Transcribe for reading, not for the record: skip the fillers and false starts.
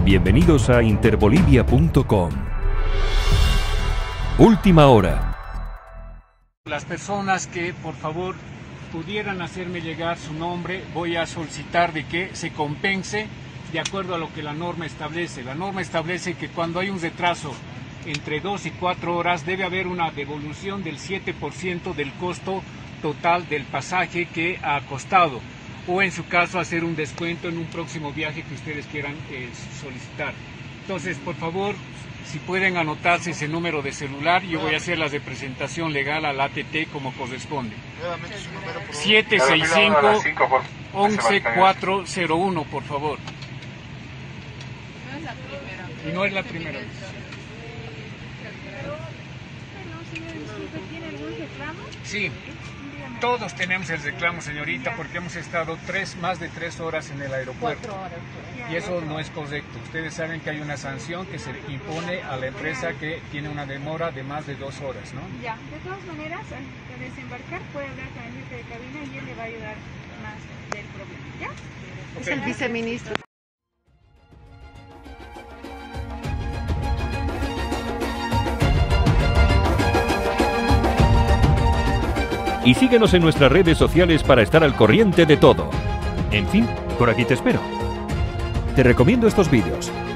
Bienvenidos a interbolivia.com. Última hora. Las personas que por favor pudieran hacerme llegar su nombre, voy a solicitar de que se compense de acuerdo a lo que la norma establece. La norma establece que cuando hay un retraso entre 2 y 4 horas debe haber una devolución del 7% del costo total del pasaje que ha costado, o en su caso hacer un descuento en un próximo viaje que ustedes quieran solicitar. Entonces, por favor, si pueden anotarse ese número de celular, yo voy a hacer la representación legal al ATT como corresponde. 765-11401, por favor. Y no es la primera vez. ¿Tiene algún reclamo? Sí, todos tenemos el reclamo, señorita, porque hemos estado más de 3 horas en el aeropuerto. 4 horas. Y eso no es correcto. Ustedes saben que hay una sanción que se impone a la empresa que tiene una demora de más de 2 horas, ¿no? Ya, de todas maneras, al desembarcar puede hablar con el jefe de cabina y él le va a ayudar más del problema, ¿ya? Ok. Es el viceministro. Y síguenos en nuestras redes sociales para estar al corriente de todo. En fin, por aquí te espero. Te recomiendo estos vídeos.